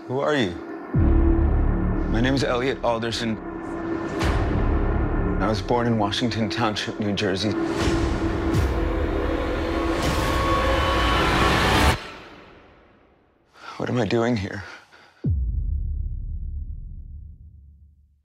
Who are you? My name is Elliot Alderson. I was born in Washington Township, New Jersey. What am I doing here?